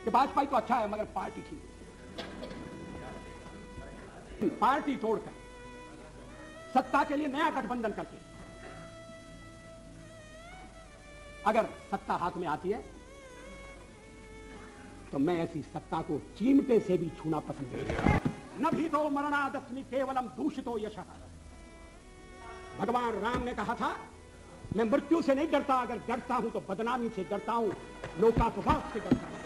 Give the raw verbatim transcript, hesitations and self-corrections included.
कि भाजपा तो अच्छा है मगर पार्टी ठीक है। पार्टी तोड़कर सत्ता के लिए नया गठबंधन करके अगर सत्ता हाथ में आती है तो मैं ऐसी सत्ता को चिमटे से भी छूना पसंद नहीं करता। न भी तो मरणादस्मि केवलम दूषितो यशः। भगवान राम ने कहा था मैं मृत्यु से नहीं डरता, अगर डरता हूं तो बदनामी से डरता हूं, लोकापवाद से डरता हूं।